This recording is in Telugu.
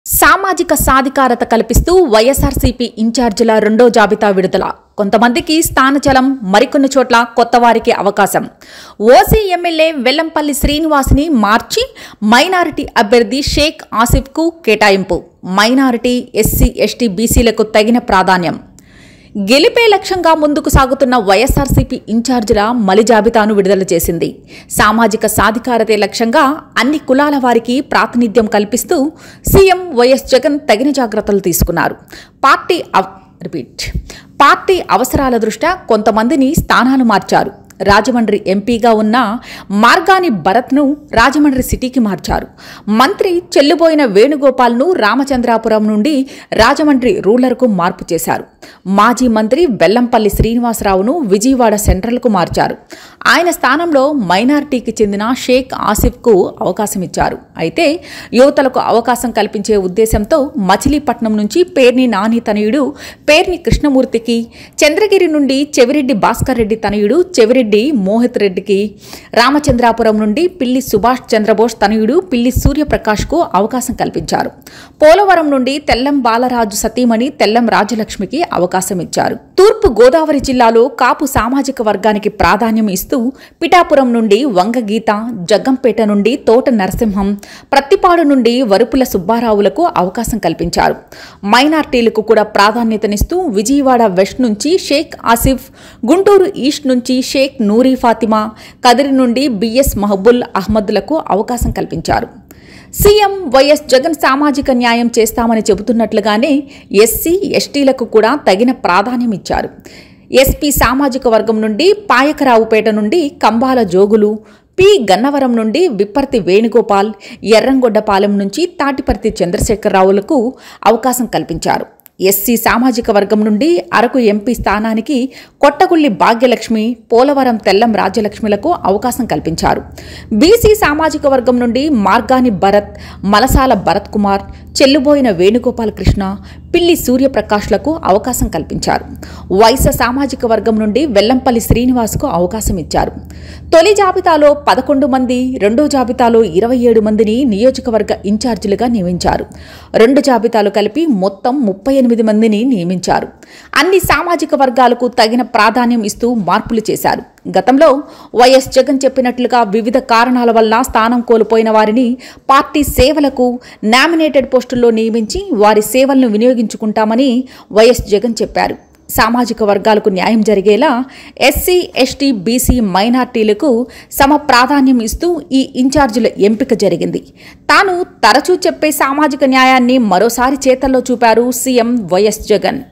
సామాజిక సాధికారత కల్పిస్తూ వైఎస్ఆర్సీపీ ఇన్ఛార్జీల రెండో జాబితా విడుదల. కొంతమందికి స్థానచలం, మరికొన్ని చోట్ల కొత్తవారికి అవకాశం. ఓసీ ఎమ్మెల్యే వెల్లంపల్లి శ్రీనివాస్ని మార్చి మైనారిటీ అభ్యర్థి షేక్ ఆసిఫ్కు కేటాయింపు. మైనారిటీ, ఎస్సీ, ఎస్టీ, బీసీలకు తగిన ప్రాధాన్యం. గెలిపే లక్ష్యంగా ముందుకు సాగుతున్న వైఎస్ఆర్సీపీ ఇన్ఛార్జీల మలి జాబితాను విడుదల చేసింది. సామాజిక సాధికారతే లక్ష్యంగా అన్ని కులాల వారికి ప్రాతినిధ్యం కల్పిస్తూ సీఎం వైఎస్ జగన్ తగిన జాగ్రత్తలు తీసుకున్నారు. పార్టీ అవసరాల దృష్ట్యా కొంతమందిని స్థానాలు మార్చారు. రాజమండ్రి ఎంపీగా ఉన్న మార్గాని భరత్ను రాజమండ్రి సిటీకి మార్చారు. మంత్రి చెల్లుబోయిన వేణుగోపాల్ను రామచంద్రాపురం నుండి రాజమండ్రి రూరల్కు మార్పు చేశారు. మాజీ మంత్రి వెల్లంపల్లి శ్రీనివాసరావును విజయవాడ సెంట్రల్కు మార్చారు. ఆయన స్థానంలో మైనారిటీకి చెందిన షేక్ ఆసిఫ్కు అవకాశం ఇచ్చారు. అయితే యువతలకు అవకాశం కల్పించే ఉద్దేశంతో మచిలీపట్నం నుంచి పేర్ని నాని తనయుడు పేర్ని కృష్ణమూర్తికి, చంద్రగిరి నుండి చెవిరెడ్డి భాస్కర్ రెడ్డి తనయుడు చెవిరెడ్డి మోహిత్ రెడ్డికి, రామచంద్రాపురం నుండి పిల్లి సుభాష్ చంద్రబోస్ తనయుడు పిల్లి సూర్యప్రకాష్కు అవకాశం కల్పించారు. పోలవరం నుండి తెల్లం బాలరాజు సతీమణి తెల్లం రాజలక్ష్మికి అవకాశం ఇచ్చారు. తూర్పు గోదావరి జిల్లాలో కాపు సామాజిక వర్గానికి ప్రాధాన్యం ఇస్తూ పిఠాపురం నుండి వంగ గీత, జగ్గంపేట నుండి తోట నరసింహం, ప్రత్తిపాడు నుండి వరుపుల సుబ్బారావులకు అవకాశం కల్పించారు. మైనార్టీలకు కూడా ప్రాధాన్యతనిస్తూ విజయవాడ వెస్ట్ నుంచి షేక్ ఆసిఫ్, గుంటూరు ఈస్ట్ నుంచి షేక్ నూరీ ఫాతిమా, కదిరి నుండి బిఎస్ మహబుల్ అహ్మద్లకు అవకాశం కల్పించారు. సీఎం వైఎస్ జగన్ సామాజిక న్యాయం చేస్తామని చెబుతున్నట్లుగానే ఎస్సీ, ఎస్టీలకు కూడా తగిన ప్రాధాన్యం ఇచ్చారు. ఎస్పీ సామాజిక వర్గం నుండి పాయకరావుపేట నుండి కంబాల జోగులు, పి గన్నవరం నుండి విప్పర్తి వేణుగోపాల్, ఎర్రంగొడ్డపాలెం నుంచి తాటిపర్తి చంద్రశేఖరరావులకు అవకాశం కల్పించారు. ఎస్సీ సామాజిక వర్గం నుండి అరకు ఎంపీ స్థానానికి కొట్టగుళ్లి భాగ్యలక్ష్మి, పోలవరం తెల్లం రాజ్యలక్ష్మిలకు అవకాశం కల్పించారు. బీసీ సామాజిక వర్గం నుండి మార్గాని భరత్, మలసాల భరత్ కుమార్, చెల్లుబోయిన వేణుగోపాల్ కృష్ణ, పిల్లి సూర్యప్రకాష్లకు అవకాశం కల్పించారు. వైశ్య సామాజిక వర్గం నుండి వెల్లంపల్లి శ్రీనివాస్కు అవకాశం ఇచ్చారు. తొలి జాబితాలో 11 మంది, రెండో జాబితాలో 27 మందిని నియోజకవర్గ ఇన్ఛార్జీలుగా నియమించారు. రెండు జాబితాలు కలిపి మొత్తం 38 మందిని నియమించారు. అన్ని సామాజిక వర్గాలకు తగిన ప్రాధాన్యం ఇస్తూ మార్పులు చేశారు. గతంలో వైఎస్ జగన్ చెప్పినట్లుగా వివిధ కారణాల వల్ల స్థానం కోల్పోయిన వారిని పార్టీ సేవలకు నామినేటెడ్ పోస్టుల్లో నియమించి వారి సేవలను వినియోగించుకుంటామని వైఎస్ జగన్ చెప్పారు. సామాజిక వర్గాలకు న్యాయం జరిగేలా ఎస్సీ, ఎస్టీ, బీసీ, మైనార్టీలకు సమ ప్రాధాన్యం ఇస్తూ ఈ ఇన్ఛార్జీల ఎంపిక జరిగింది. తాను తరచూ చెప్పే సామాజిక న్యాయాన్ని మరోసారి చేతల్లో చూపారు సీఎం వైఎస్ జగన్.